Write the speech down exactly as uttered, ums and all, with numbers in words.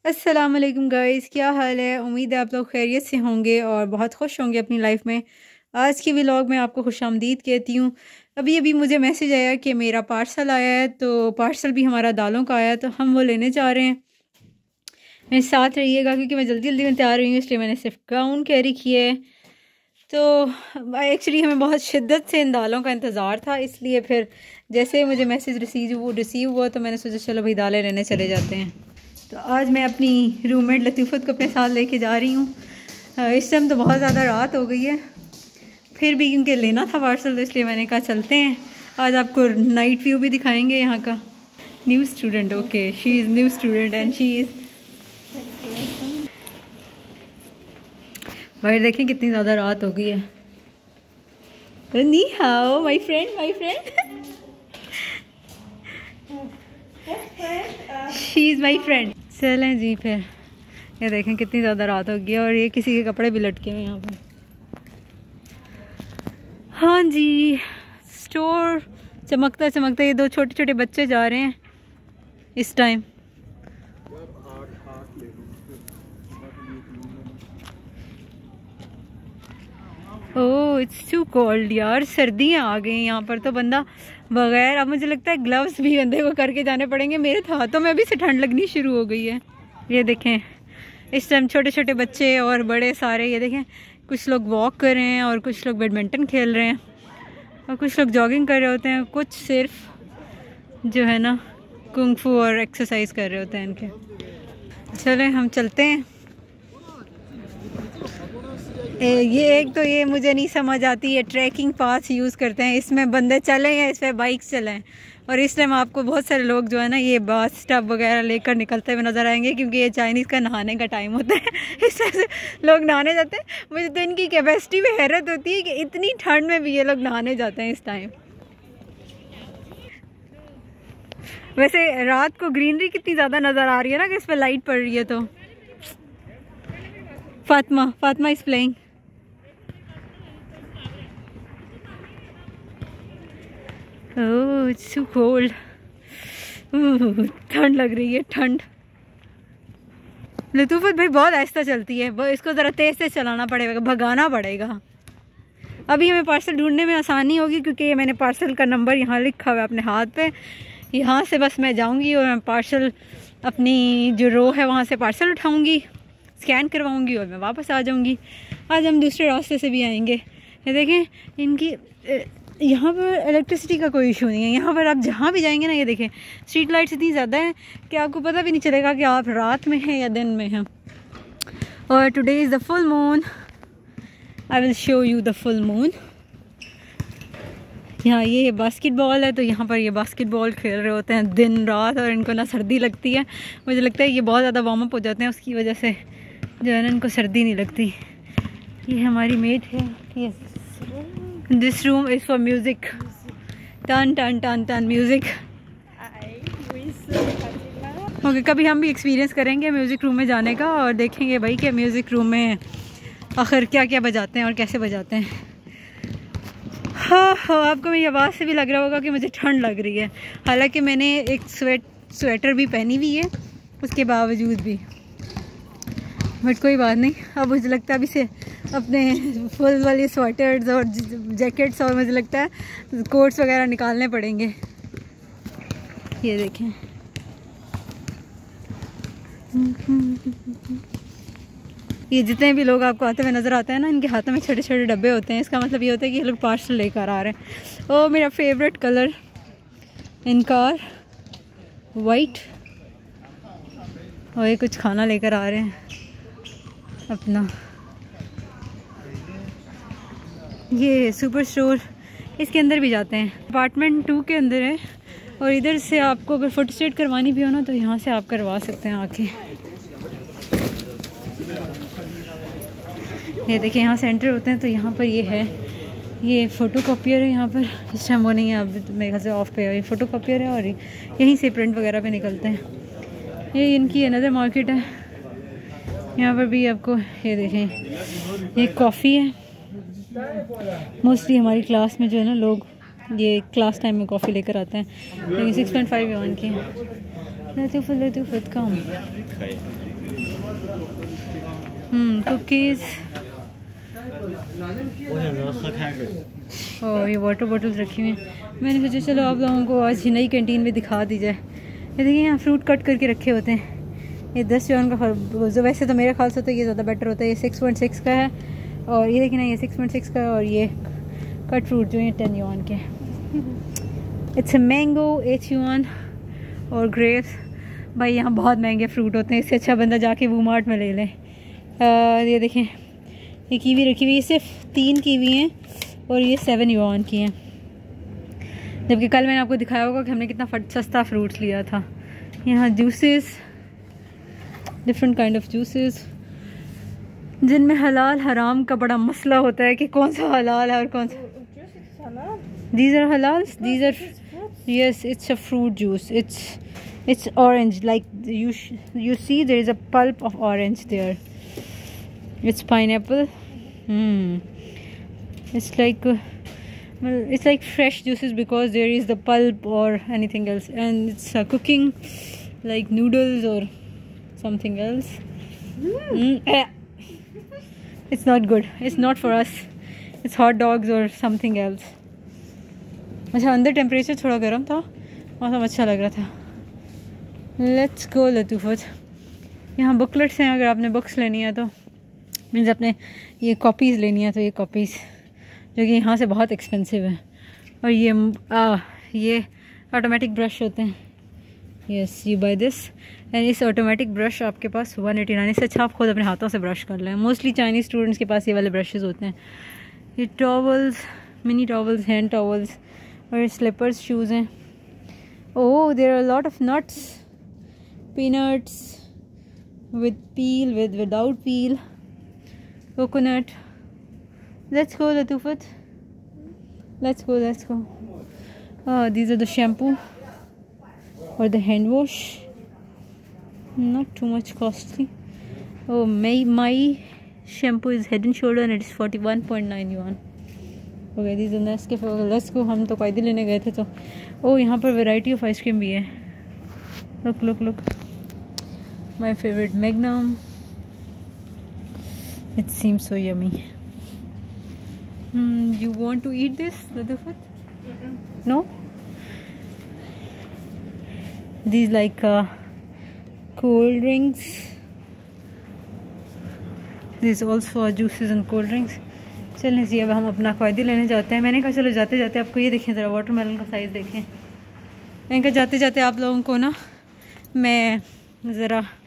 अस्सलाम वालेकुम गाइस, क्या हाल है। उम्मीद है आप लोग खैरियत से होंगे और बहुत खुश होंगे अपनी लाइफ में। आज की व्लॉग में आपको खुशामदीद कहती हूँ। अभी अभी मुझे मैसेज आया कि मेरा पार्सल आया है, तो पार्सल भी हमारा दालों का आया, तो हम वो लेने जा रहे हैं। मेरे साथ रहिएगा क्योंकि मैं जल्दी जल्दी में तैयार हुई हूँ, इसलिए मैंने सिर्फ गाउन कैरी किया है। तो एक्चुअली हमें बहुत शिद्दत से इन दालों का इंतज़ार था, इसलिए फिर जैसे मुझे मैसेज रिसीव वो रिसीव हुआ तो मैंने सोचा चलो भाई दालें लेने चले जाते हैं। तो आज मैं अपनी रूममेट लतीफ़त को अपने साथ लेके जा रही हूँ। इस टाइम तो बहुत ज़्यादा रात हो गई है, फिर भी क्योंकि लेना था पार्सल तो इसलिए मैंने कहा चलते हैं। आज आपको नाइट व्यू भी दिखाएंगे यहाँ का। New student, okay, she is new student and she is. भाई देखें कितनी ज़्यादा रात हो गई है। नी हाओ my friend, my friend, she is my friend. चलें जी, फिर ये देखें कितनी ज़्यादा रात हो गई है और ये किसी के कपड़े भी लटके हुए यहाँ पर। हाँ जी, स्टोर चमकता चमकता। ये दो छोटे छोटे बच्चे जा रहे हैं इस time. Oh it's too cold यार, सर्दियाँ आ गई यहाँ पर तो बंदा बगैर, अब मुझे लगता है ग्लव्स भी बंदे को करके जाने पड़ेंगे। मेरे हाथों में अभी से ठंड लगनी शुरू हो गई है। ये देखें इस टाइम छोटे छोटे बच्चे और बड़े सारे, ये देखें कुछ लोग वॉक कर रहे हैं और कुछ लोग बैडमिंटन खेल रहे हैं और कुछ लोग जॉगिंग कर रहे होते हैं, कुछ सिर्फ जो है ना कुंग फू और एक्सरसाइज कर रहे होते हैं इनके। चलें हम चलते हैं। ए, ये एक तो ये मुझे नहीं समझ आती है, ट्रैकिंग पास यूज़ करते हैं, इसमें बंदे चलें या इस पर बाइक चलें। और इस टाइम आपको बहुत सारे लोग जो है ना ये बाथ टब वगैरह लेकर निकलते हुए नज़र आएंगे क्योंकि ये चाइनीज़ का नहाने का टाइम होता है। इस तरह से लोग नहाने जाते हैं। मुझे तो इनकी कैपेसिटी में हैरत होती है कि इतनी ठंड में भी ये लोग नहाने जाते हैं इस टाइम। वैसे रात को ग्रीनरी कितनी ज़्यादा नज़र आ रही है ना कि इस पर लाइट पड़ रही है। तो Fatima Fatima is playing. Oh it's so cold, ठंड लग रही है, ठंड। लतूफ़त भाई बहुत आहिस्ता चलती है, इसको ज़रा तेज़ से चलाना पड़ेगा, भगाना पड़ेगा। अभी हमें पार्सल ढूंढने में आसानी होगी क्योंकि ये मैंने पार्सल का नंबर यहाँ लिखा हुआ है अपने हाथ पे। यहाँ से बस मैं जाऊँगी और मैं पार्सल अपनी जो रो है वहाँ से पार्सल उठाऊँगी, स्कैन करवाऊँगी और मैं वापस आ जाऊँगी। आज हम दूसरे रास्ते से भी आएंगे। ये देखें इनकी यहाँ पर इलेक्ट्रिसिटी का कोई इशू नहीं है। यहाँ पर आप जहाँ भी जाएंगे ना, ये देखें स्ट्रीट लाइट्स इतनी ज़्यादा है कि आपको पता भी नहीं चलेगा कि आप रात में हैं या दिन में हैं। और today is the full moon, I will show you the full moon. यहाँ ये बास्केटबॉल है, तो यहाँ पर ये बास्केटबॉल खेल रहे होते हैं दिन रात और इनको ना सर्दी लगती है। मुझे लगता है ये बहुत ज़्यादा वार्म अप हो जाते हैं, उसकी वजह से जो है ना इनको सर्दी नहीं लगती। ये हमारी मेट है। ये this room is for music, टन टन टन टन म्यूज़िक। ओके, कभी हम भी एक्सपीरियंस करेंगे म्यूज़िक रूम में जाने का और देखेंगे भाई कि म्यूज़िक रूम में आखिर क्या क्या बजाते हैं और कैसे बजाते हैं। हाँ हाँ, आपको मेरी आवाज़ से भी लग रहा होगा कि मुझे ठंड लग रही है, हालांकि मैंने एक स्वेट स्वेटर भी पहनी हुई है उसके बावजूद भी, बट कोई बात नहीं। अब मुझे लगता है अभी से अपने फुल वाले स्वेटर्स और जैकेट्स और मुझे लगता है कोट्स वगैरह निकालने पड़ेंगे। ये देखें ये जितने भी लोग आपको आते हुए नज़र आते हैं ना, इनके हाथों में छोटे छोटे डब्बे होते हैं। इसका मतलब ये होता है कि ये लोग पार्सल लेकर आ रहे हैं। ओ मेरा फेवरेट कलर इनका वाइट, और ये कुछ खाना लेकर आ रहे हैं अपना। ये सुपर स्टोर, इसके अंदर भी जाते हैं, अपार्टमेंट टू के अंदर है। और इधर से आपको अगर फोटो स्टेट करवानी भी हो ना तो यहाँ से आप करवा सकते हैं आके। ये देखिए यहाँ से एंटर होते हैं तो यहाँ पर ये है, ये फ़ोटो कॉपियर है। यहाँ पर इस टाइम वो नहीं है, अब मेरे ख्याल से ऑफ पे है। ये फ़ोटो कॉपियर है और यहीं से प्रिंट वगैरह पे निकलते हैं। ये इनकी अनदर मार्केट है। यहाँ पर भी आपको ये देखें ये कॉफ़ी है। मोस्टली हमारी क्लास में जो है ना लोग ये क्लास टाइम में कॉफ़ी लेकर आते हैं, लेकिन सिक्स पॉइंट फाइव वन की लतीफ़ लतीफ़ कम हम्म कुकीज़ और ये वाटर बॉटल्स रखी हुई हैं। मैंने सोचा चलो आप लोगों को आज नई कैंटीन में दिखा दी जाए। ये देखिए यहाँ फ्रूट कट करके रखे होते हैं। ये दस जॉन का जो वैसे तो मेरे ख्याल से तो ये ज़्यादा बेटर होता है। ये सिक्स पॉइंट सिक्स का है और ये देखिए ना ये सिक्स पॉइंट सिक्स का है और ये कट फ्रूट जो है टेन युआन के। It's a mango eight yuan और ग्रेप्स। भाई यहाँ बहुत महंगे फ्रूट होते हैं, इससे अच्छा बंदा जाके वो मार्ट में ले लें। ये देखें ये कीवी रखी हुई, ये सिर्फ तीन कीवी हैं और ये सेवन युआन की हैं, जबकि कल मैंने आपको दिखाया होगा कि हमने कितना सस्ता फ्रूट्स लिया था। यहाँ juices, different kind of juices जिनमें हलाल हराम का बड़ा मसला होता है कि कौन सा हलाल है और कौन सा। दीज आर हलाल, these are yes it's a fruit juice, it's it's orange like you you see there is a pulp of orange there, it's pineapple, it's like uh, it's like fresh juices because there is the pulp or anything else, and it's uh, cooking like noodles or something else. mm. Mm. Eh. It's not good, it's not for us, it's hot dogs or something else. अच्छा अंदर temperature थोड़ा गर्म था, मौसम अच्छा लग रहा था। लेट्स गो लतूफ़त। यहाँ बुकलेट्स हैं, अगर आपने बुक्स लेनी है तो मीन्स अपने ये कॉपीज़ लेनी है तो ये कॉपीज़ जो कि यहाँ से बहुत एक्सपेंसिव है। और ये आ, ये ऑटोमेटिक ब्रश होते हैं। Yes you buy this and इस ऑटोमेटिक ब्रश आपके पास वन एटी नाइन, इससे अच्छा आप खुद अपने हाथों से ब्रश कर लें। मोस्टली चाइनीज़ स्टूडेंट्स के पास ये वाले ब्रशेस होते हैं। ये towels, mini towels, hand towels और ये स्लीपर्स शूज़ हैं। Oh there are lot of nuts, peanuts with peel, with without peel, coconut. Let's go Latoufat, let's go let's go. Oh, these are the shampoo or the hand wash, not too much costly. Oh, my my shampoo is Head and Shoulder and it is forty-one point nine yuan. Okay, these are Nescafe. Let's go. हम तो कायदे लेने गए थे तो oh यहाँ पर variety of ice cream भी है। Look look look, my favorite Magnum. It seems so yummy. Hmm, you want to eat this, Latoufat? Mm-mm. No? These like uh, cold drinks. These also are juices and cold drinks. चलें जी अब हम अपना क़ायदी लेने जाते हैं। मैंने कहा चलो जाते जाते आपको ये देखें, ज़रा वाटरमेलन का साइज़ देखें। मैंने कहा जाते जाते आप लोगों को ना मैं ज़रा